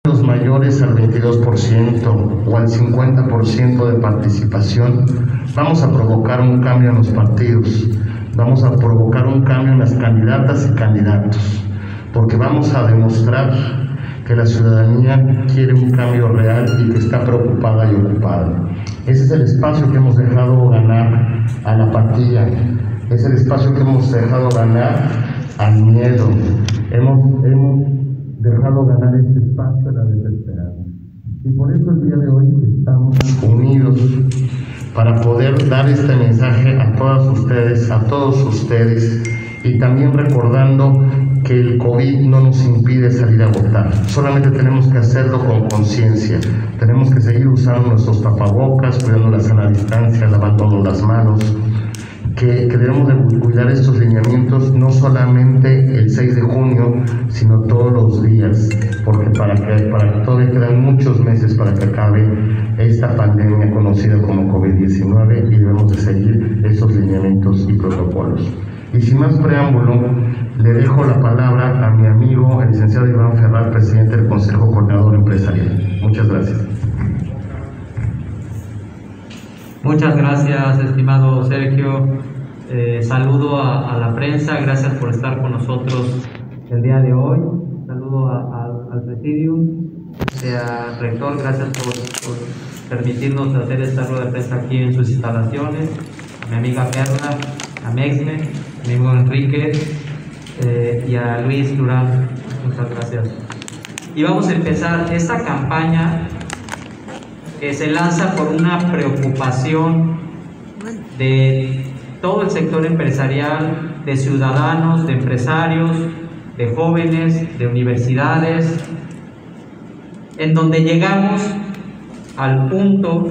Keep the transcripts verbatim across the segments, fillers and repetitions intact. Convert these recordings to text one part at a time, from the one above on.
Los mayores al veintidós por ciento o al cincuenta por ciento de participación, vamos a provocar un cambio en los partidos, vamos a provocar un cambio en las candidatas y candidatos, porque vamos a demostrar que la ciudadanía quiere un cambio real y que está preocupada y ocupada. Ese es el espacio que hemos dejado ganar a la apatía, es el espacio que hemos dejado ganar al miedo, hemos, hemos dejado ganar este espacio a la desesperanza. Y por eso el día de hoy estamos unidos para poder dar este mensaje a todas ustedes, a todos ustedes, y también recordando que el COVID no nos impide salir a votar, solamente tenemos que hacerlo con conciencia, tenemos que seguir usando nuestros tapabocas, cuidando la sana distancia, lavándonos las manos, que, que debemos de cuidar estos lineamientos no solamente el seis de junio, sino todos los días, porque para que, para que todavía quedan muchos meses para que acabe esta pandemia conocida como COVID diecinueve y debemos de seguir esos lineamientos y protocolos. Y sin más preámbulo, le dejo la palabra a mi amigo, el licenciado Iván Ferral, presidente del Consejo Coordinador Empresarial. Muchas gracias. Muchas gracias, estimado Sergio. Eh, saludo a, a la prensa, gracias por estar con nosotros el día de hoy. Saludo a, a, al presidium, al rector, gracias por, por permitirnos hacer esta rueda de prensa aquí en sus instalaciones. A mi amiga Perla, a Mexme, a mi amigo Enrique eh, y a Luis Durán. Muchas gracias. Y vamos a empezar esta campaña que se lanza por una preocupación de todo el sector empresarial, de ciudadanos, de empresarios, de jóvenes, de universidades, en donde llegamos al punto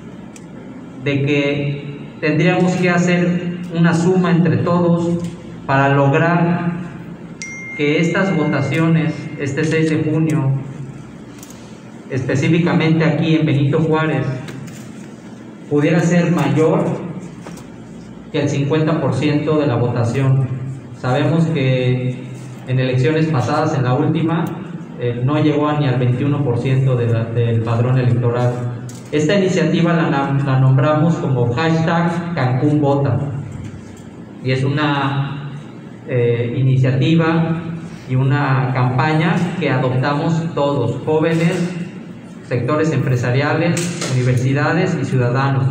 de que tendríamos que hacer una suma entre todos para lograr que estas votaciones, este seis de junio, específicamente aquí en Benito Juárez, pudiera ser mayor que el cincuenta por ciento de la votación. Sabemos que en elecciones pasadas, en la última, eh, no llegó a ni al veintiuno por ciento de la, del padrón electoral. Esta iniciativa la, la nombramos como hashtag Cancún Vota, y es una eh, iniciativa y una campaña que adoptamos todos, jóvenes, sectores empresariales, universidades y ciudadanos.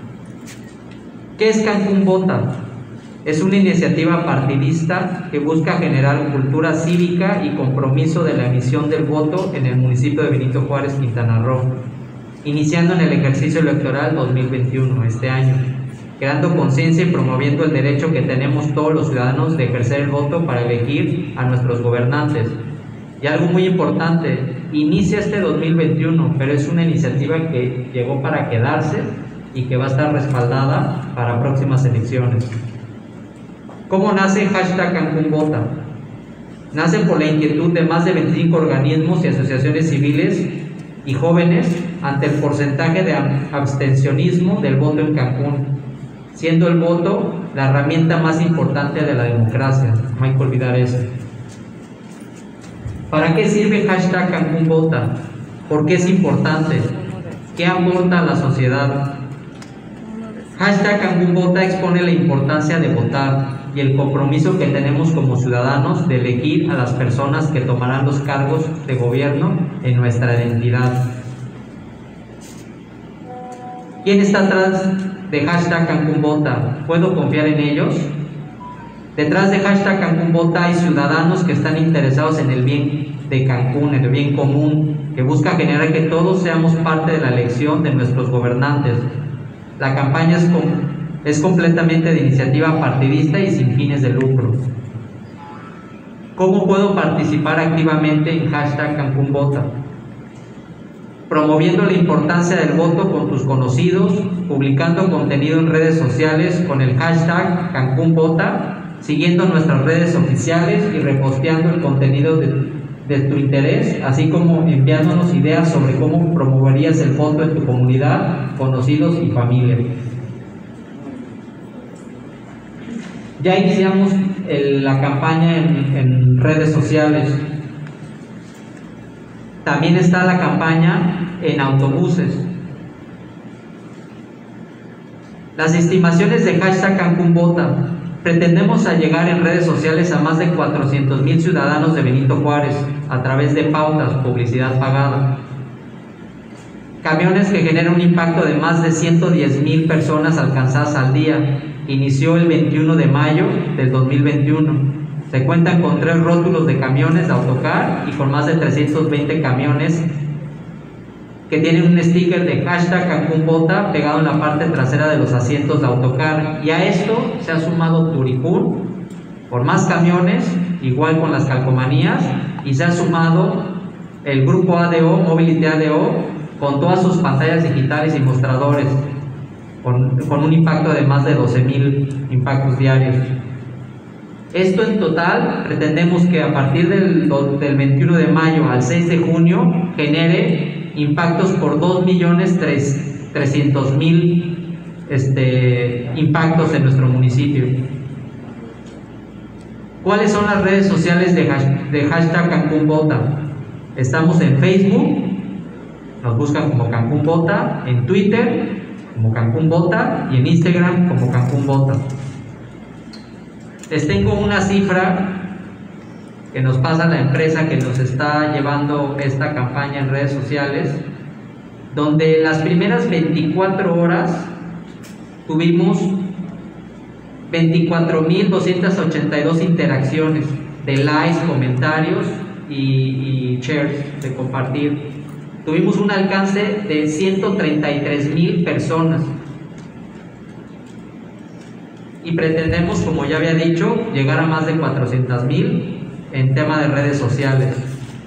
¿Qué es Cancún Vota? Es una iniciativa partidista que busca generar cultura cívica y compromiso de la emisión del voto en el municipio de Benito Juárez, Quintana Roo, iniciando en el ejercicio electoral dos mil veintiuno, este año, creando conciencia y promoviendo el derecho que tenemos todos los ciudadanos de ejercer el voto para elegir a nuestros gobernantes. Y algo muy importante, inicia este dos mil veintiuno, pero es una iniciativa que llegó para quedarse y que va a estar respaldada para próximas elecciones. ¿Cómo nace hashtag Cancún Vota? Nace por la inquietud de más de veinticinco organismos y asociaciones civiles y jóvenes ante el porcentaje de abstencionismo del voto en Cancún, siendo el voto la herramienta más importante de la democracia. No hay que olvidar eso. ¿Para qué sirve hashtag Cancún Vota? ¿Por qué es importante? ¿Qué aporta a la sociedad? Hashtag Cancún Vota expone la importancia de votar y el compromiso que tenemos como ciudadanos de elegir a las personas que tomarán los cargos de gobierno en nuestra identidad. ¿Quién está atrás de hashtag Cancún Vota? ¿Puedo confiar en ellos? Detrás de hashtag Cancún Vota hay ciudadanos que están interesados en el bien de Cancún, en el bien común, que busca generar que todos seamos parte de la elección de nuestros gobernantes. La campaña es, com es completamente de iniciativa partidista y sin fines de lucro. ¿Cómo puedo participar activamente en hashtag Cancún Vota? Promoviendo la importancia del voto con tus conocidos, publicando contenido en redes sociales con el hashtag Cancún Vota, siguiendo nuestras redes oficiales y reposteando el contenido de, de tu interés, así como enviándonos ideas sobre cómo promoverías el voto en tu comunidad, conocidos y familia. Ya iniciamos el, la campaña en, en redes sociales. También está la campaña en autobuses. Las estimaciones de hashtag Cancún Vota. Pretendemos llegar en redes sociales a más de cuatrocientos mil ciudadanos de Benito Juárez a través de pautas, publicidad pagada. Camiones que generan un impacto de más de ciento diez mil personas alcanzadas al día. Inició el veintiuno de mayo del dos mil veintiuno. Se cuentan con tres rótulos de camiones de autocar y con más de trescientos veinte camiones que tienen un sticker de hashtag Cancún Vota pegado en la parte trasera de los asientos de autocar. Y a esto se ha sumado Turicún por más camiones, igual con las calcomanías, y se ha sumado el grupo A D O, Mobility A D O, con todas sus pantallas digitales y mostradores, con, con un impacto de más de doce mil impactos diarios. Esto en total pretendemos que a partir del, del veintiuno de mayo al seis de junio genere impactos por dos millones trescientos mil este, impactos en nuestro municipio. ¿Cuáles son las redes sociales de, hash, de hashtag Cancún Vota? Estamos en Facebook, nos buscan como Cancún Vota, en Twitter como Cancún Vota y en Instagram como Cancún Vota. Les tengo una cifra que nos pasa la empresa que nos está llevando esta campaña en redes sociales, donde las primeras veinticuatro horas tuvimos veinticuatro mil doscientas ochenta y dos interacciones de likes, comentarios y, y shares, de compartir. Tuvimos un alcance de ciento treinta y tres mil personas. Y pretendemos, como ya había dicho, llegar a más de cuatrocientos mil en tema de redes sociales.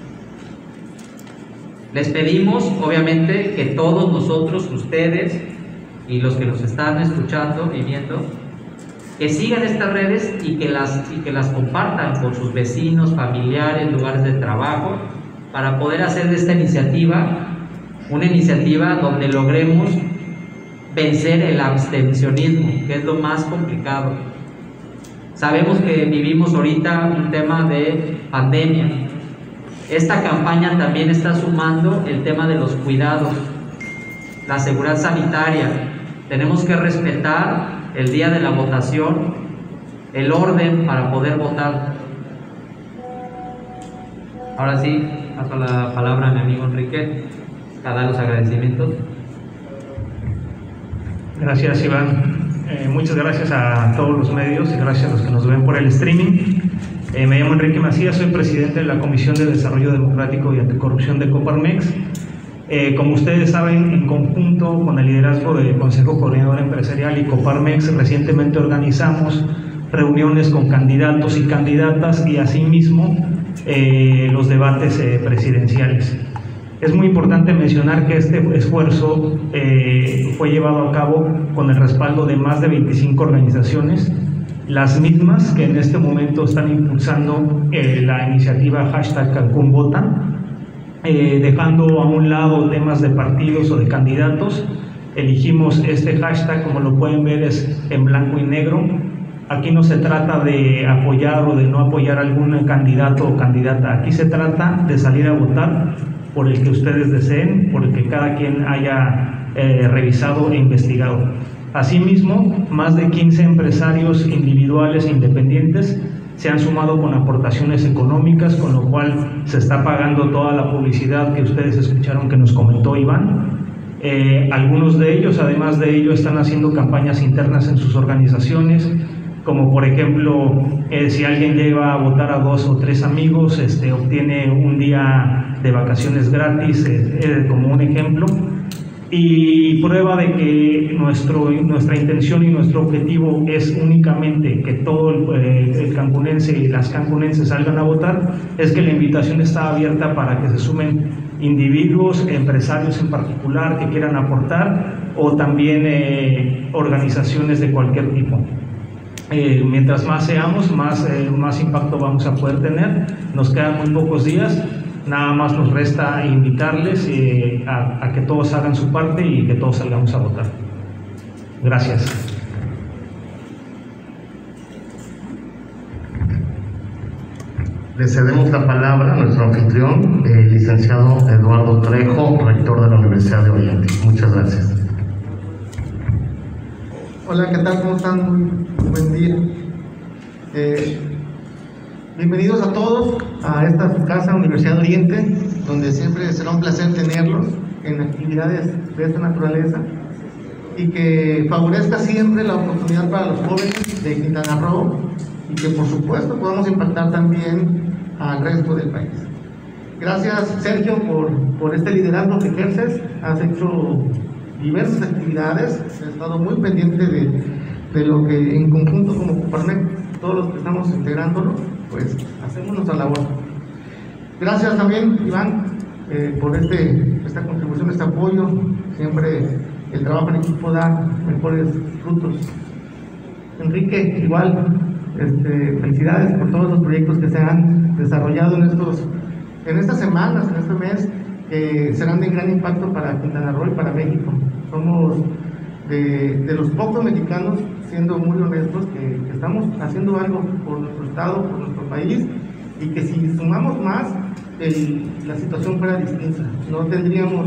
Les pedimos, obviamente, que todos nosotros, ustedes y los que nos están escuchando y viendo, que sigan estas redes y que las, y que las compartan con sus vecinos, familiares, lugares de trabajo, para poder hacer de esta iniciativa una iniciativa donde logremos vencer el abstencionismo, que es lo más complicado. Sabemos que vivimos ahorita un tema de pandemia. Esta campaña también está sumando el tema de los cuidados, la seguridad sanitaria. Tenemos que respetar el día de la votación, el orden para poder votar. Ahora sí, paso la palabra a mi amigo Enrique a dar los agradecimientos. Gracias, Iván. Eh, muchas gracias a todos los medios y gracias a los que nos ven por el streaming. Eh, me llamo Enrique Macías, soy presidente de la Comisión de Desarrollo Democrático y Anticorrupción de Coparmex. Eh, como ustedes saben, en conjunto con el liderazgo del Consejo Coordinador Empresarial y Coparmex, recientemente organizamos reuniones con candidatos y candidatas y asimismo eh, los debates eh, presidenciales. Es muy importante mencionar que este esfuerzo eh, fue llevado a cabo con el respaldo de más de veinticinco organizaciones, las mismas que en este momento están impulsando eh, la iniciativa hashtag Cancún Vota, eh, dejando a un lado temas de partidos o de candidatos. Elegimos este hashtag, como lo pueden ver, es en blanco y negro. Aquí no se trata de apoyar o de no apoyar a algún candidato o candidata, aquí se trata de salir a votar por el que ustedes deseen, por el que cada quien haya eh, revisado e investigado. Asimismo, más de quince empresarios individuales e independientes se han sumado con aportaciones económicas, con lo cual se está pagando toda la publicidad que ustedes escucharon que nos comentó Iván. Eh, algunos de ellos, además de ello, están haciendo campañas internas en sus organizaciones, como por ejemplo, eh, si alguien lleva a votar a dos o tres amigos, este, obtiene un día de vacaciones gratis, eh, eh, como un ejemplo. Y prueba de que nuestro, nuestra intención y nuestro objetivo es únicamente que todo el, eh, el cancunense y las cancunenses salgan a votar, es que la invitación está abierta para que se sumen individuos, empresarios en particular que quieran aportar, o también eh, organizaciones de cualquier tipo. Eh, mientras más seamos, más, eh, más impacto vamos a poder tener. Nos quedan muy pocos días, nada más nos resta invitarles eh, a, a que todos hagan su parte y que todos salgamos a votar. Gracias. Le cedemos la palabra a nuestro anfitrión, el licenciado Eduardo Trejo, rector de la Universidad de Oriente. Muchas gracias. Hola, ¿qué tal? ¿Cómo están? Muy buen día. Eh, bienvenidos a todos a esta su casa, Universidad de Oriente, donde siempre será un placer tenerlos en actividades de esta naturaleza y que favorezca siempre la oportunidad para los jóvenes de Quintana Roo y que por supuesto podamos impactar también al resto del país. Gracias, Sergio, por, por este liderazgo que ejerces. Has hecho diversas actividades, he estado muy pendiente de, de lo que en conjunto como Coparmex, todos los que estamos integrándolo, pues hacemos nuestra labor. Gracias también, Iván, eh, por este, esta contribución, este apoyo. Siempre el trabajo en equipo da mejores frutos. Enrique, igual, este, felicidades por todos los proyectos que se han desarrollado en, estos, en estas semanas, en este mes, que serán de gran impacto para Quintana Roo y para México. Somos de, de los pocos mexicanos, siendo muy honestos, que, que estamos haciendo algo por nuestro estado, por nuestro país, y que si sumamos más, el, la situación fuera distinta. No tendríamos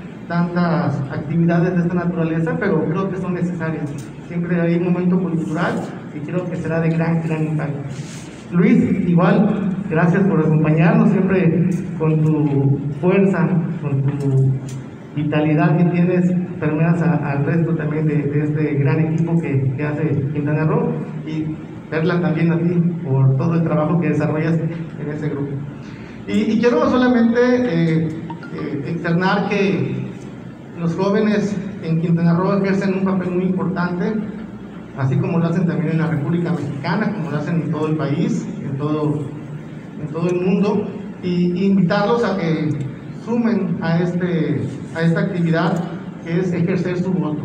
tantas actividades de esta naturaleza, pero creo que son necesarias. Siempre hay un momento cultural y creo que será de gran, gran impacto. Luis, igual, gracias por acompañarnos, siempre con tu fuerza, con tu vitalidad que tienes, permeas al resto también de, de este gran equipo que, que hace Quintana Roo, y verla también a ti por todo el trabajo que desarrollas en ese grupo. Y, y quiero solamente eh, eh, externar que los jóvenes en Quintana Roo ejercen un papel muy importante, así como lo hacen también en la República Mexicana, como lo hacen en todo el país, en todo, en todo el mundo, y, y invitarlos a que sumen a, este, a esta actividad que es ejercer su voto.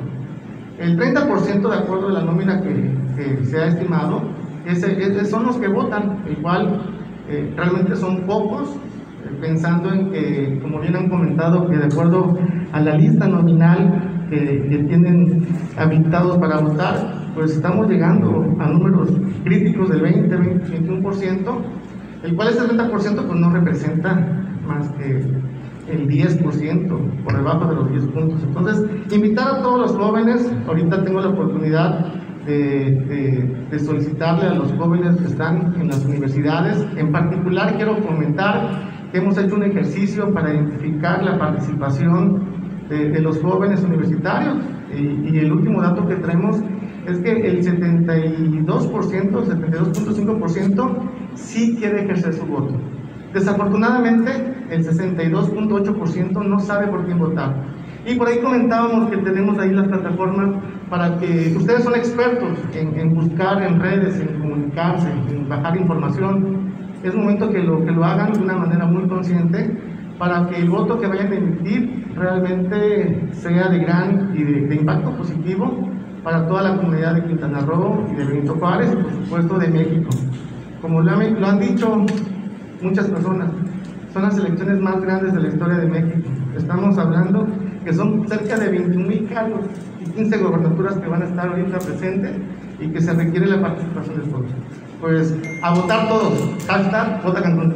El treinta por ciento, de acuerdo a la nómina que, que se ha estimado, es, es, son los que votan, igual eh, realmente son pocos, pensando en que, como bien han comentado, que de acuerdo a la lista nominal que, que tienen habilitados para votar, pues estamos llegando a números críticos del veinte, veinte, veintiuno por ciento, el cual ese treinta por ciento pues no representa más que el diez por ciento, por debajo de los diez puntos. Entonces, invitar a todos los jóvenes, ahorita tengo la oportunidad de, de, de solicitarle a los jóvenes que están en las universidades, en particular quiero comentar que hemos hecho un ejercicio para identificar la participación de, de los jóvenes universitarios, y, y el último dato que traemos es que el setenta y dos por ciento, setenta y dos punto cinco por ciento sí quiere ejercer su voto. Desafortunadamente, el sesenta y dos punto ocho por ciento no sabe por quién votar. Y por ahí comentábamos que tenemos ahí las plataformas para que ustedes son expertos en, en buscar en redes, en comunicarse, en bajar información. Es momento que lo, que lo hagan de una manera muy consciente para que el voto que vayan a emitir realmente sea de gran y de, de impacto positivo para toda la comunidad de Quintana Roo y de Benito Juárez y por supuesto de México. Como lo han, lo han dicho muchas personas, son las elecciones más grandes de la historia de México. Estamos hablando que son cerca de veintiún mil cargos y quince gobernaturas que van a estar ahorita presentes y que se requiere la participación del pueblo. Pues a votar todos. Hashtag vota Cancún.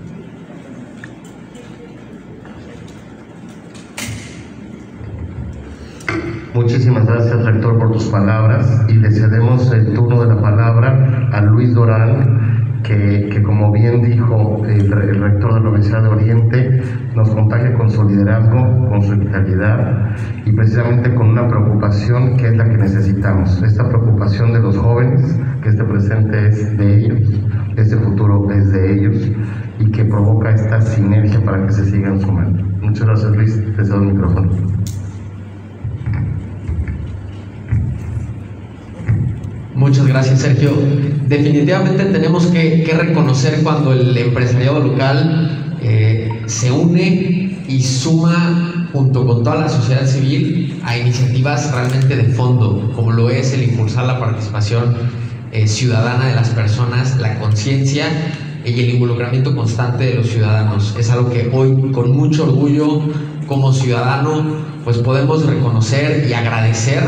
Muchísimas gracias, rector, por tus palabras, y le cedemos el turno de la palabra a Luis Dorán, que, que como bien dijo el, el rector de la Universidad de Oriente, nos contagia con su liderazgo, con su vitalidad y precisamente con una preocupación que es la que necesitamos, esta preocupación de los jóvenes, que este presente es de ellos, este futuro es de ellos, y que provoca esta sinergia para que se sigan sumando. Muchas gracias, Luis, te cedo el micrófono. Muchas gracias, Sergio. Definitivamente tenemos que, que reconocer cuando el empresariado local eh, se une y suma junto con toda la sociedad civil a iniciativas realmente de fondo, como lo es el impulsar la participación eh, ciudadana de las personas, la conciencia y el involucramiento constante de los ciudadanos. Es algo que hoy, con mucho orgullo, como ciudadano, pues podemos reconocer y agradecer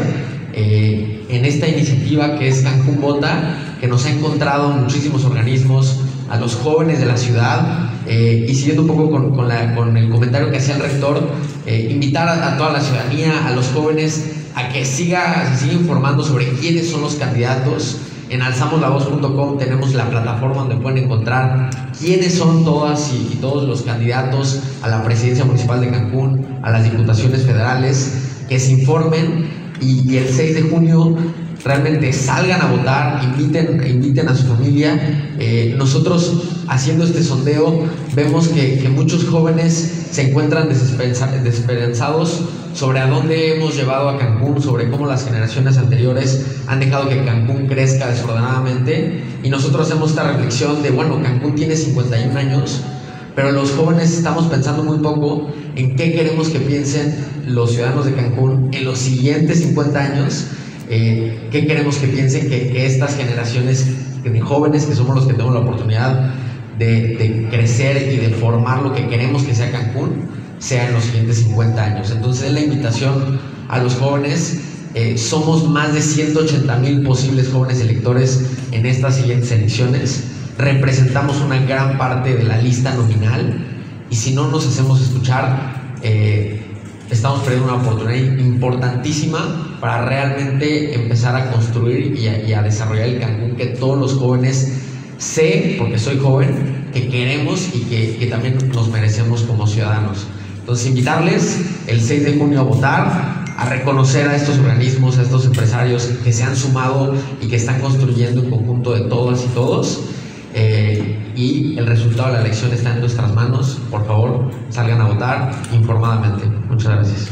eh, en esta iniciativa que es Cancún Vota, que nos ha encontrado muchísimos organismos a los jóvenes de la ciudad, eh, y siguiendo un poco con, con, la, con el comentario que hacía el rector, eh, invitar a, a toda la ciudadanía, a los jóvenes, a que siga, se siga informando sobre quiénes son los candidatos. En alzamos la voz punto com tenemos la plataforma donde pueden encontrar quiénes son todas y, y todos los candidatos a la presidencia municipal de Cancún, a las diputaciones federales, que se informen y, y el seis de junio realmente salgan a votar, inviten, inviten a su familia. Eh, nosotros haciendo este sondeo vemos que, que muchos jóvenes se encuentran desesperanzados sobre a dónde hemos llevado a Cancún, sobre cómo las generaciones anteriores han dejado que Cancún crezca desordenadamente, y nosotros hacemos esta reflexión de, bueno, Cancún tiene cincuenta y un años, pero los jóvenes estamos pensando muy poco en qué queremos que piensen los ciudadanos de Cancún en los siguientes cincuenta años. Eh, qué queremos que piensen que, que estas generaciones de jóvenes, que somos los que tenemos la oportunidad de, de crecer y de formar lo que queremos que sea Cancún, sea en los siguientes cincuenta años. Entonces, la invitación a los jóvenes, eh, somos más de ciento ochenta mil posibles jóvenes electores en estas siguientes elecciones, representamos una gran parte de la lista nominal, y si no nos hacemos escuchar, eh, estamos perdiendo una oportunidad importantísima para realmente empezar a construir y a, y a desarrollar el Cancún que todos los jóvenes, sé, porque soy joven, que queremos y que, que también nos merecemos como ciudadanos. Entonces, invitarles el seis de junio a votar, a reconocer a estos organismos, a estos empresarios que se han sumado y que están construyendo en conjunto de todas y todos. Eh, y el resultado de la elección está en nuestras manos. Por favor, salgan a votar informadamente. Muchas gracias.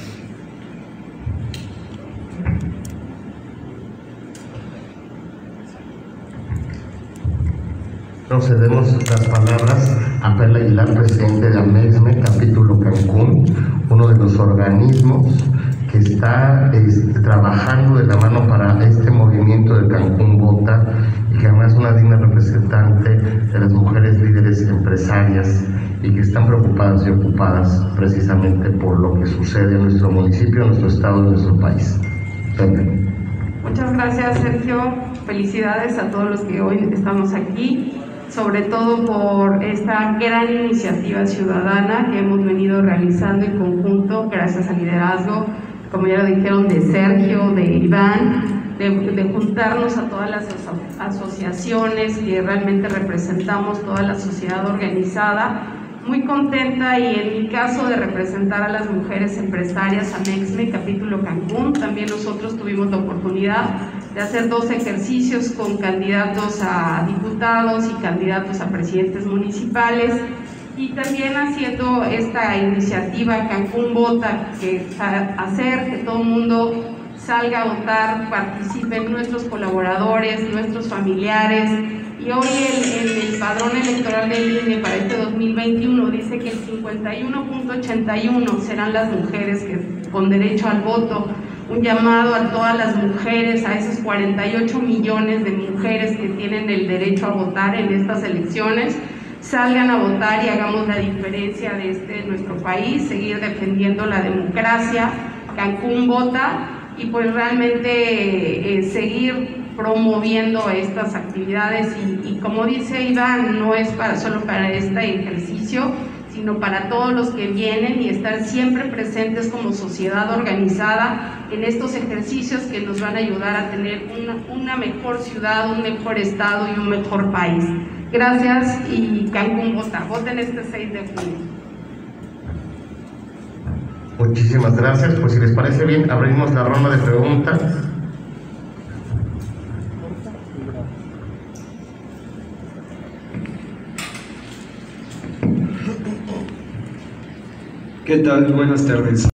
Procedemos las palabras a Perla Aguilar, presidente de AMEXME, capítulo Cancún, uno de los organismos que está este, trabajando de la mano para este movimiento de Cancún Vota, y que además es una digna representante de las mujeres líderes empresarias y que están preocupadas y ocupadas precisamente por lo que sucede en nuestro municipio, en nuestro estado, en nuestro país. También. Muchas gracias, Sergio. Felicidades a todos los que hoy estamos aquí, sobre todo por esta gran iniciativa ciudadana que hemos venido realizando en conjunto, gracias al liderazgo, como ya lo dijeron, de Sergio, de Iván, de, de juntarnos a todas las aso asociaciones que realmente representamos toda la sociedad organizada. Muy contenta, y en mi caso de representar a las mujeres empresarias AMEXME, capítulo Cancún, también nosotros tuvimos la oportunidad de hacer dos ejercicios con candidatos a diputados y candidatos a presidentes municipales, y también haciendo esta iniciativa Cancún Vota, que hacer que todo el mundo salga a votar, participen nuestros colaboradores, nuestros familiares. Y hoy el, el, el padrón electoral del I N E para este dos mil veintiuno dice que el cincuenta y uno punto ochenta y uno serán las mujeres que, con derecho al voto. Un llamado a todas las mujeres, a esos cuarenta y ocho millones de mujeres que tienen el derecho a votar en estas elecciones. Salgan a votar y hagamos la diferencia de este nuestro país, seguir defendiendo la democracia. Cancún Vota, y pues realmente eh, seguir promoviendo estas actividades, y, y como dice Iván, no es para, solo para este ejercicio, sino para todos los que vienen, y estar siempre presentes como sociedad organizada en estos ejercicios que nos van a ayudar a tener una, una mejor ciudad, un mejor estado y un mejor país. Gracias, y Cancún Vota. Voten este seis de junio. Muchísimas gracias. Pues si les parece bien, abrimos la ronda de preguntas. ¿Qué tal? Buenas tardes.